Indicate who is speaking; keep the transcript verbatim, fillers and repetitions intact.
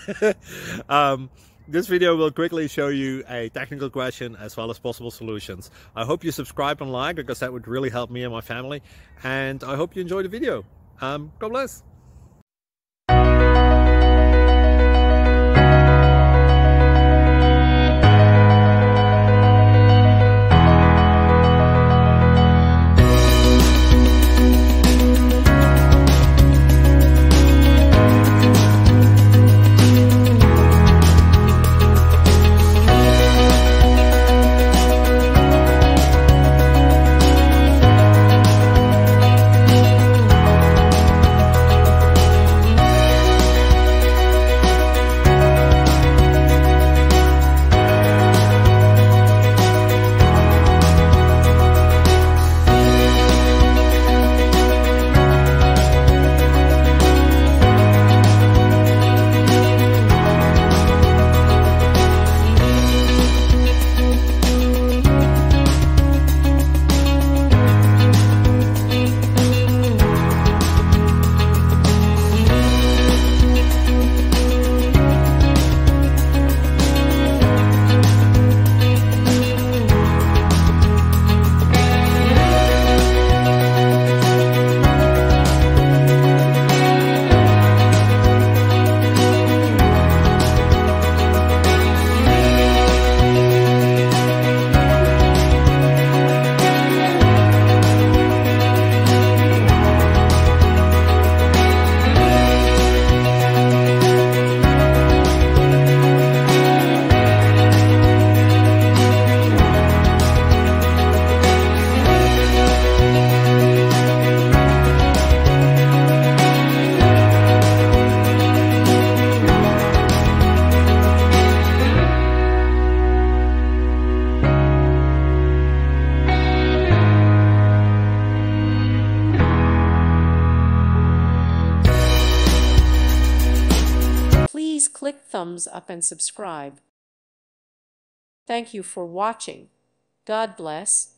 Speaker 1: um, this video will quickly show you a technical question as well as possible solutions. I hope you subscribe and like, because that would really help me and my family. And I hope you enjoy the video. Um, God bless.
Speaker 2: Please click thumbs up and subscribe. Thank you for watching. God bless.